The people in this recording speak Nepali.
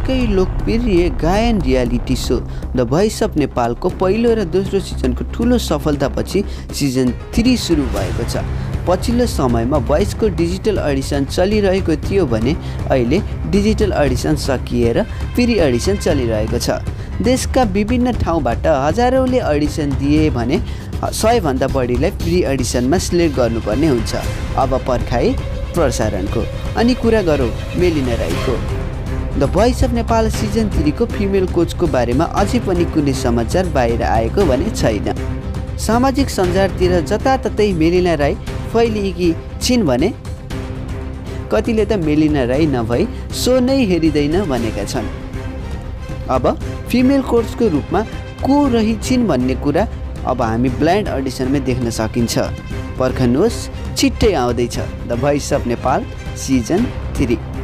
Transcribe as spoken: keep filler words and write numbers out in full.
निकै लोकप्रिय गायन reality show the voice of नेपालको पहिलो र दोस्रो सिजनको ठुलो सफलतापछि सिजन थ्री सुरु भएको छ। पछिल्लो समयमा भोइसको डिजिटल अडिसन चलिरहेको थियो भने अहिले डिजिटल अडिसन सकिएर फेरि अडिसन चलिरहेको छ। देशका विभिन्न ठाउँबाट हजारौँले अडिसन दिए भने सयभन्दा बढीलाई प्री अडिसनमा सिलेक्ट गर्नुपर्ने हुन्छ। अब पर्खाइ प्रसारणको। अनि कुरा गरौँ मेलिना राईको। The voice of Nepal season थ्रीको फिमेल कोचको बारेमा अझै पनि कुनै समाचार बाहिर आएको भने छैन। सामाजिक सञ्जालतिर जताततै मेलिना राई फैलिएकी छिन् भने कतिले त मेलिना राई नभई सो नै हेरिँदैन भनेका छन्। अब फिमेल कोचको रूपमा को रहिछिन् भन्ने कुरा अब हामी ब्लाइन्ड अडिसनमै देख्न सकिन्छ। पर्खनुहोस्, छिट्टै आउँदैछ the voice of Nepal season three.